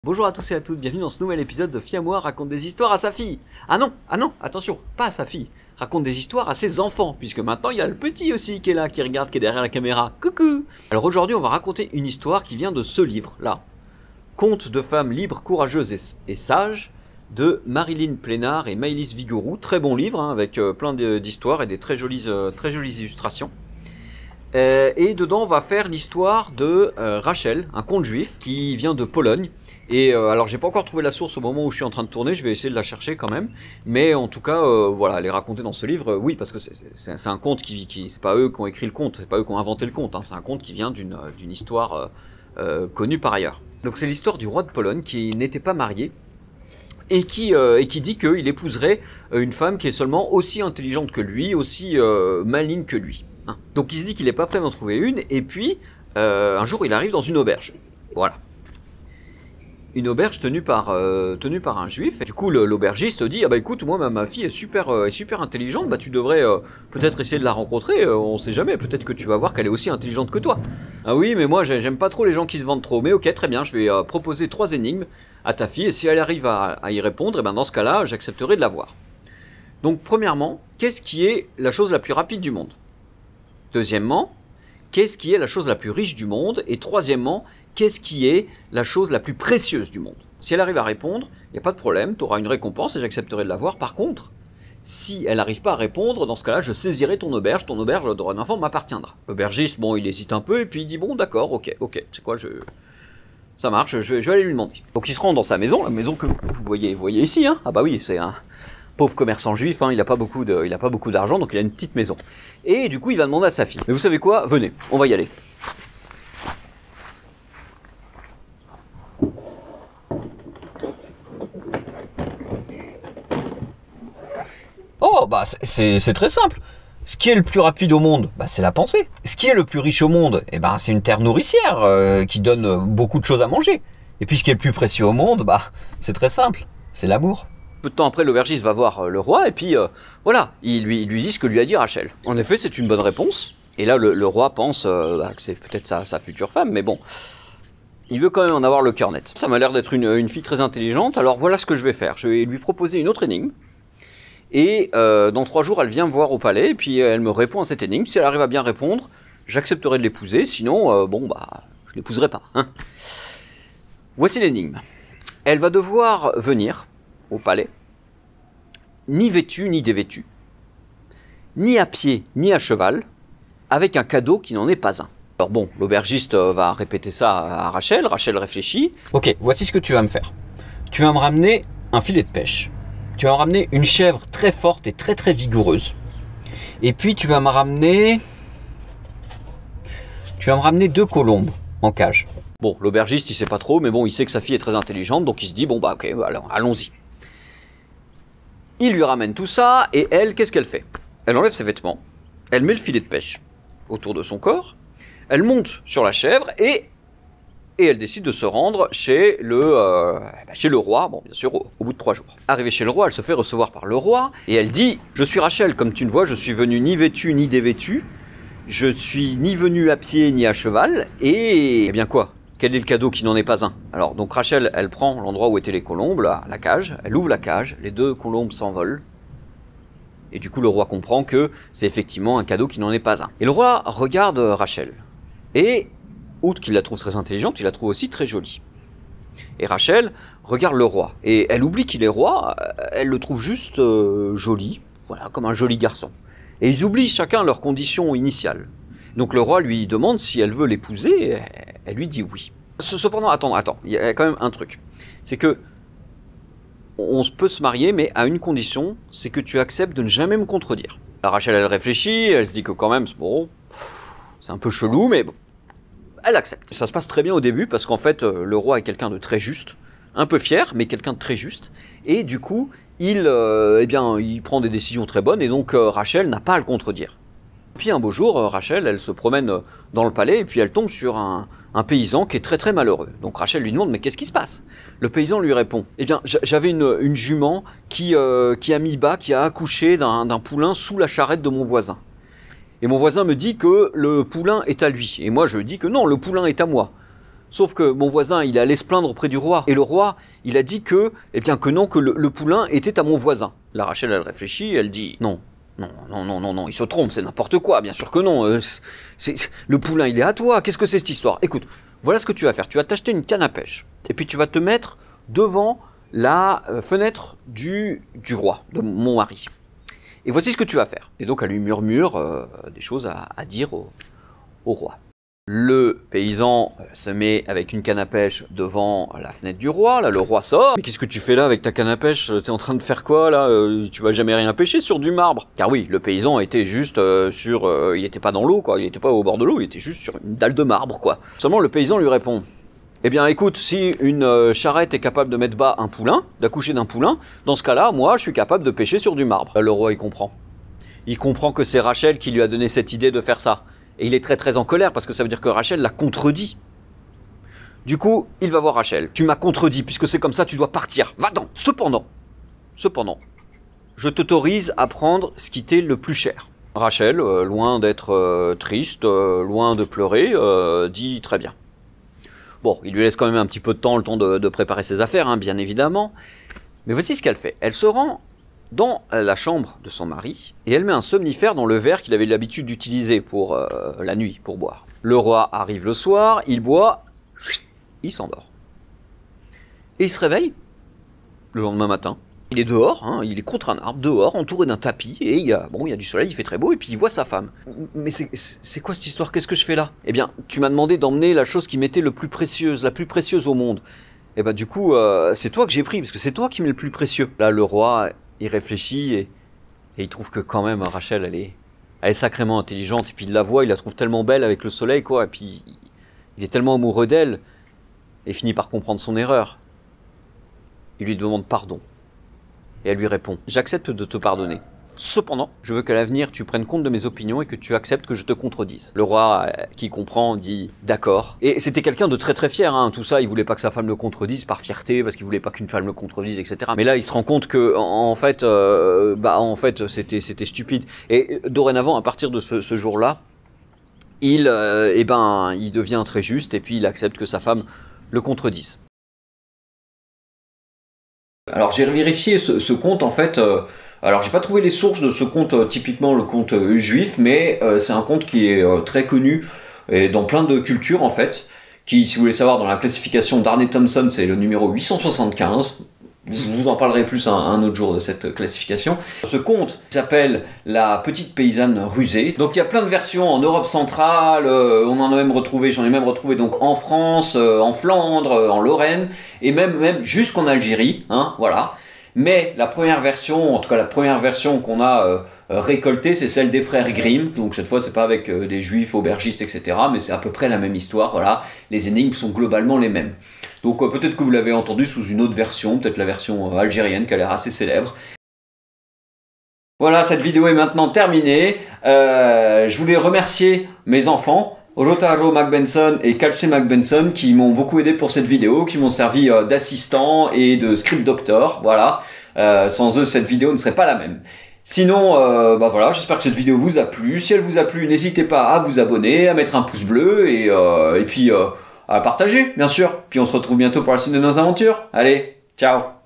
Bonjour à tous et à toutes, bienvenue dans ce nouvel épisode de Fille à moi raconte des histoires à sa fille. Ah non, attention, pas à sa fille. Raconte des histoires à ses enfants, puisque maintenant il y a le petit aussi qui est là, qui regarde, qui est derrière la caméra. Coucou. Alors aujourd'hui on va raconter une histoire qui vient de ce livre, là. Contes de femmes libres, courageuses et sages, de Marilyn Plénard et Maëlys Vigouroux. Très bon livre, hein, avec plein d'histoires et des très jolies illustrations. Et dedans on va faire l'histoire de Rachel, un conte juif qui vient de Pologne. Et alors j'ai pas encore trouvé la source au moment où je suis en train de tourner, je vais essayer de la chercher quand même. Mais en tout cas, voilà, elle est racontée dans ce livre, oui, parce que c'est un conte qui c'est pas eux qui ont écrit le conte, c'est pas eux qui ont inventé le conte, hein, c'est un conte qui vient d'une histoire connue par ailleurs. Donc c'est l'histoire du roi de Pologne qui n'était pas marié et qui dit qu'il épouserait une femme qui est seulement aussi intelligente que lui, aussi maligne que lui. Hein. Donc il se dit qu'il est pas prêt d'en trouver une, et puis un jour il arrive dans une auberge. Voilà. Une auberge tenue par un juif. Et du coup, l'aubergiste dit, ah bah écoute, moi ma fille est super intelligente, bah tu devrais peut-être essayer de la rencontrer, on sait jamais, peut-être que tu vas voir qu'elle est aussi intelligente que toi. Ah oui, mais moi j'aime pas trop les gens qui se vendent trop, mais ok, très bien, je vais proposer 3 énigmes à ta fille, et si elle arrive à y répondre, et ben dans ce cas-là, j'accepterai de la voir. Donc premièrement, qu'est-ce qui est la chose la plus rapide du monde? Deuxièmement, qu'est-ce qui est la chose la plus riche du monde? Et troisièmement, qu'est-ce qui est la chose la plus précieuse du monde? Si elle arrive à répondre, il n'y a pas de problème, tu auras une récompense et j'accepterai de la voir. Par contre, si elle n'arrive pas à répondre, dans ce cas-là, je saisirai ton auberge dorénavant m'appartiendra. L'aubergiste, bon, il hésite un peu et puis il dit, bon d'accord, ok, c'est quoi, ça marche, je vais aller lui demander. Donc il se rend dans sa maison, la maison que vous voyez ici, hein. Ah bah oui, c'est un pauvre commerçant juif, hein, il n'a pas beaucoup d'argent, donc il a une petite maison. Et du coup, il va demander à sa fille, mais vous savez quoi, venez, on va y aller. Oh, bah c'est très simple. Ce qui est le plus rapide au monde, bah, c'est la pensée. Ce qui est le plus riche au monde, eh ben, c'est une terre nourricière qui donne beaucoup de choses à manger. Et puis ce qui est le plus précieux au monde, bah, c'est très simple, c'est l'amour. Peu de temps après, l'aubergiste va voir le roi et puis voilà, il lui dit ce que lui a dit Rachel. En effet, c'est une bonne réponse. Et là, le roi pense que c'est peut-être sa future femme, mais bon, il veut quand même en avoir le cœur net. Ça m'a l'air d'être une fille très intelligente, alors voilà ce que je vais faire. Je vais lui proposer une autre énigme. Et dans 3 jours, elle vient me voir au palais, et puis elle me répond à cette énigme. Si elle arrive à bien répondre, j'accepterai de l'épouser, sinon, bon, bah, je l'épouserai pas. Hein. Voici l'énigme. Elle va devoir venir au palais, ni vêtue, ni dévêtue, ni à pied, ni à cheval, avec un cadeau qui n'en est pas un. Alors bon, l'aubergiste va répéter ça à Rachel, Rachel réfléchit. Ok, voici ce que tu vas me faire. Tu vas me ramener un filet de pêche. Tu vas me ramener une chèvre très forte et très très vigoureuse. Et puis tu vas me ramener 2 colombes en cage. Bon, l'aubergiste il sait pas trop, mais bon, il sait que sa fille est très intelligente, donc il se dit bon bah ok, alors allons-y. Il lui ramène tout ça, et elle, qu'est-ce qu'elle fait? Elle enlève ses vêtements, elle met le filet de pêche autour de son corps, elle monte sur la chèvre et elle décide de se rendre chez le roi, bon bien sûr au bout de 3 jours. Arrivée chez le roi, elle se fait recevoir par le roi, et elle dit « Je suis Rachel, comme tu le vois, je suis venue ni vêtue ni dévêtue, je suis ni venue à pied ni à cheval, et eh bien quoi? Quel est le cadeau qui n'en est pas un ?» Alors donc Rachel, elle prend l'endroit où étaient les colombes, la cage, elle ouvre la cage, les 2 colombes s'envolent, et du coup le roi comprend que c'est effectivement un cadeau qui n'en est pas un. Et le roi regarde Rachel, et outre qu'il la trouve très intelligente, il la trouve aussi très jolie. Et Rachel regarde le roi, et elle oublie qu'il est roi, elle le trouve juste joli, voilà, comme un joli garçon. Et ils oublient chacun leurs conditions initiales. Donc le roi lui demande si elle veut l'épouser, elle lui dit oui. Cependant, attends, il y a quand même un truc. C'est que on peut se marier, mais à une condition, c'est que tu acceptes de ne jamais me contredire. La Rachel, elle réfléchit, elle se dit que quand même, bon, c'est un peu chelou, mais bon, elle accepte. Ça se passe très bien au début, parce qu'en fait, le roi est quelqu'un de très juste, un peu fier, mais quelqu'un de très juste, et du coup, il prend des décisions très bonnes, et donc Rachel n'a pas à le contredire. Puis un beau jour, Rachel, elle se promène dans le palais, et puis elle tombe sur un paysan qui est très très malheureux. Donc Rachel lui demande, mais qu'est-ce qui se passe? Le paysan lui répond, eh bien, j'avais une jument qui a mis bas, qui a accouché d'un poulain sous la charrette de mon voisin. Et mon voisin me dit que le poulain est à lui. Et moi, je dis que non, le poulain est à moi. Sauf que mon voisin, il est allé se plaindre auprès du roi. Et le roi, il a dit que, eh bien que non, que le poulain était à mon voisin. La Rachel, elle réfléchit, elle dit non. Non, il se trompe, c'est n'importe quoi, bien sûr que non. Le poulain, il est à toi, qu'est-ce que c'est cette histoire? Écoute, voilà ce que tu vas faire. Tu vas t'acheter une canne à pêche. Et puis tu vas te mettre devant la fenêtre du roi, de mon mari. Et voici ce que tu vas faire. Et donc elle lui murmure des choses à dire au roi. Le paysan se met avec une canne à pêche devant la fenêtre du roi. Là, le roi sort. Mais qu'est-ce que tu fais là avec ta canne à pêche? T'es en train de faire quoi là? Tu vas jamais rien pêcher sur du marbre. Car oui, le paysan était juste il était pas dans l'eau, quoi. Il était pas au bord de l'eau, il était juste sur une dalle de marbre, quoi. Seulement, le paysan lui répond: eh bien, écoute, si une charrette est capable de mettre bas un poulain, d'accoucher d'un poulain, dans ce cas-là, moi, je suis capable de pêcher sur du marbre. Le roi, il comprend. Il comprend que c'est Rachel qui lui a donné cette idée de faire ça. Et il est très très en colère parce que ça veut dire que Rachel l'a contredit. Du coup, il va voir Rachel. Tu m'as contredit, puisque c'est comme ça, tu dois partir. Va-t'en. Cependant, je t'autorise à prendre ce qui t'est le plus cher. Rachel, loin d'être triste, loin de pleurer, dit très bien. Bon, il lui laisse quand même un petit peu de temps, le temps de préparer ses affaires, hein, bien évidemment. Mais voici ce qu'elle fait. Elle se rend dans la chambre de son mari, et elle met un somnifère dans le verre qu'il avait l'habitude d'utiliser pour la nuit, pour boire. Le roi arrive le soir, il boit, il s'endort. Et il se réveille le lendemain matin. Il est dehors, hein, il est contre un arbre, dehors, entouré d'un tapis, et il y a du soleil, il fait très beau, et puis il voit sa femme. Mais c'est quoi cette histoire? Qu'est-ce que je fais là? Eh bien, tu m'as demandé d'emmener la chose qui m'était la plus précieuse au monde. Et bah du coup, c'est toi que j'ai pris, parce que c'est toi qui m'es le plus précieux. Là, le roi, il réfléchit et il trouve que quand même Rachel, elle est sacrément intelligente. Et puis il la voit, il la trouve tellement belle avec le soleil, quoi. Et puis il est tellement amoureux d'elle et finit par comprendre son erreur. Il lui demande pardon. Et elle lui répond: j'accepte de te pardonner. Cependant, je veux qu'à l'avenir tu prennes compte de mes opinions et que tu acceptes que je te contredise. Le roi, qui comprend, dit d'accord. Et c'était quelqu'un de très très fier, hein. Tout ça, il voulait pas que sa femme le contredise par fierté, parce qu'il voulait pas qu'une femme le contredise, etc. Mais là, il se rend compte que, en fait, c'était stupide. Et dorénavant, à partir de ce jour-là, il devient très juste et puis il accepte que sa femme le contredise. Alors j'ai vérifié ce conte, en fait. Alors j'ai pas trouvé les sources de ce conte, typiquement le conte juif, mais c'est un conte qui est très connu et dans plein de cultures, en fait, qui, si vous voulez savoir, dans la classification d'Arne Thompson, c'est le numéro 875. Je vous en parlerai plus un autre jour de cette classification. Ce conte s'appelle La petite paysanne rusée. Donc il y a plein de versions en Europe centrale, j'en ai même retrouvé donc en France, en Flandre, en Lorraine, et même jusqu'en Algérie, hein, voilà. Mais la première version, en tout cas la première version qu'on a récoltée, c'est celle des frères Grimm. Donc cette fois, c'est pas avec des juifs, aubergistes, etc. Mais c'est à peu près la même histoire, voilà. Les énigmes sont globalement les mêmes. Donc peut-être que vous l'avez entendu sous une autre version, peut-être la version algérienne qui a l'air assez célèbre. Voilà, cette vidéo est maintenant terminée. Je voulais remercier mes enfants, Rotaro McBenson et Kelsey McBenson, qui m'ont beaucoup aidé pour cette vidéo, qui m'ont servi d'assistant et de script doctor, voilà. Sans eux, cette vidéo ne serait pas la même. Sinon, voilà, j'espère que cette vidéo vous a plu. Si elle vous a plu, n'hésitez pas à vous abonner, à mettre un pouce bleu et puis à partager, bien sûr. Puis on se retrouve bientôt pour la suite de nos aventures. Allez, ciao!